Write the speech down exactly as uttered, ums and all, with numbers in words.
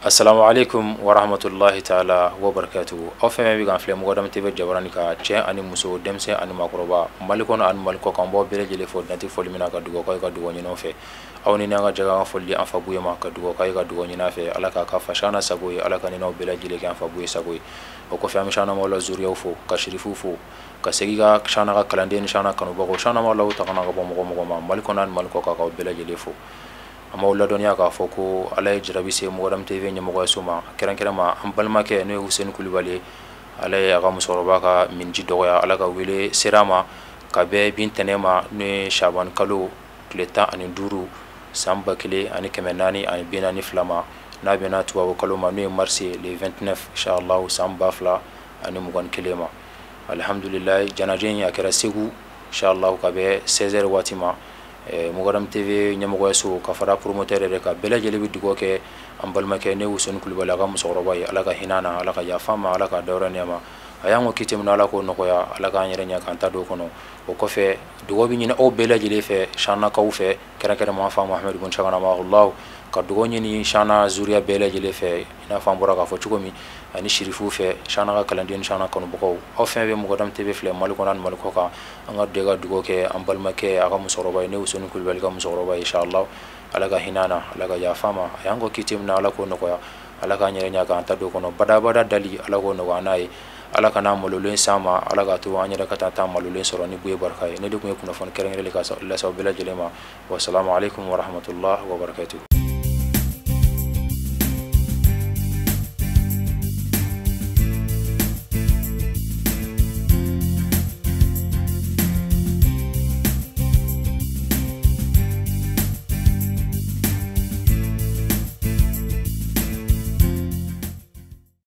Assalamu alaikum wa rahmatullahi ta'ala wa barakatuhu. Aw fɛn bi kan filɛ mɔgɔ dama tv jabarani ka cɛ ani muso denmisɛn ani makɔrɔba Mali kɔnɔ ani Mali kɔ kan bɔ bɛɛ lajɛlen fo danti foli mina ka dugawu k'aw ka dugawu ɲin'aw fɛ. Aw ni n'an ka jaga an foli an fa buye ma ka dugawu k'aw ka dugawu ɲin'a fɛ. Ala k'a ka fashana sago ye, Ala ka ni n'aw bɛɛ lajɛlen kɛ an fa buye sago ye. O kɔfɛ an bɛ shana mawla zuriyaw fo ka shirifu fo ka segi ka shana ka kalanden ni shana kanubagaw shana mawlaw ta kana ka bɔ mɔgɔ mɔgɔ ma Mali kɔnɔ ani Mali kɔ kan k'aw bɛɛ lajɛlen fo. Ama ladɔniya k'a fɔ ko Ala ye jarabi se mɔgɔ dama tv ɲɛmɔgɔyaso ma kɛrɛnkɛrɛnma an balimakɛ n'o ye Huseni Kulibali Ala ye a ka musokɔrɔba ka minji dɔgɔya Ala ka wele sera ma ka bɛn bin tɛnɛ ma n'o ye Shaban kalo tile tan ani duuru san ba kelen ani kɛmɛ naani ani bi naani fila ma n'a bɛnna tubabu kalo ma n'o ye mars le vingt-neuf inchallah san ba fila ani mugan ni kelen ma. Alhamdulilayi janaje in a kɛra Segu inchallah ka bɛn seize heures waati ma. mɔgɔ dama tv ɲɛmɔgɔyaso ka fara promoteur yɛrɛ ka bɛɛ lajɛlen bɛ dugawu kɛ an balimakɛ ne Huseni Kulibali a ka musokɔrɔba ye Ala ka hinɛ na Ala ka yafa ma Ala ka dayɔrɔ nɛɛma a y'an ko kiti min Ala k'o nɔgɔya Ala k'an yɛrɛ ɲɛ k'an ta don o kɔnɔ. O kɔfɛ dugawu bɛ ɲini aw bɛɛ lajɛlen fɛ Chanakaw fɛ kɛrɛnkɛrɛnma an fa Muhamɛdi Bun Cagana rahimahullah ka dugawu ɲini Chana zuriya bɛɛ lajɛlen fɛ i n'a fɔ an bɔra k'a fɔ cogo min ani shirifu fɛ Chana ka kalanden ni Chana kanubagaw aw fɛn bɛ mɔgɔ dama tv filɛ Mali kɔnɔ ani Mali kɔ kan an ka de ka dugawu kɛ an balimakɛ a ka musokɔrɔba ye ne Huseni Kulibali ka musokɔrɔba ye inchallah Ala ka hinɛ na Ala ka yafa ma a y'an ko kiti min Ala k'o nɔgɔya Ala k'an yɛrɛ ɲɛ k'an ta don o kɔnɔ badabada dali Ala k'o nɔgɔya n'a ye Ala ka n'a malolen s'an ma Ala k'a to an yɛrɛ ka taa taa malolen sɔrɔ ni buye barika ye ne de kun ye kunnafoni kɛrɛnkɛrɛnlen ka lase aw bɛɛ lajɛlen ma. Wassalamu alaikum wa rahmatullahi wa barakatuh.